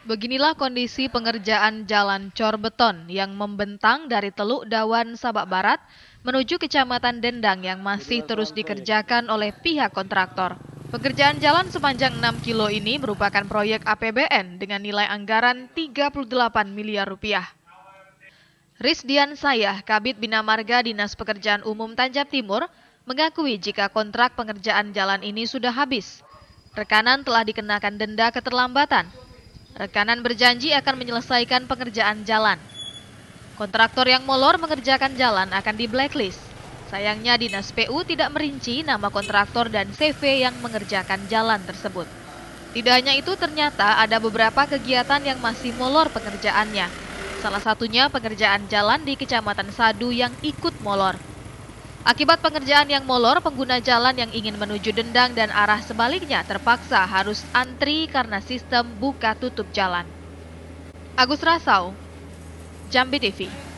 Beginilah kondisi pengerjaan jalan cor beton yang membentang dari Teluk Dawan, Sabak Barat menuju Kecamatan Dendang yang masih terus dikerjakan oleh pihak kontraktor. Pekerjaan jalan sepanjang 6 kilo ini merupakan proyek APBN dengan nilai anggaran 38 miliar rupiah. Rizdian Sayah, Kabid Bina Marga Dinas Pekerjaan Umum Tanjab Timur, mengakui jika kontrak pengerjaan jalan ini sudah habis. Rekanan telah dikenakan denda keterlambatan. Rekanan berjanji akan menyelesaikan pengerjaan jalan. Kontraktor yang molor mengerjakan jalan akan di-blacklist. Sayangnya Dinas PU tidak merinci nama kontraktor dan CV yang mengerjakan jalan tersebut. Tidak hanya itu, ternyata ada beberapa kegiatan yang masih molor pengerjaannya. Salah satunya pengerjaan jalan di Kecamatan Sadu yang ikut molor. Akibat pengerjaan yang molor, pengguna jalan yang ingin menuju Dendang dan arah sebaliknya terpaksa harus antri karena sistem buka tutup jalan. Agus Rasau, Jambi TV.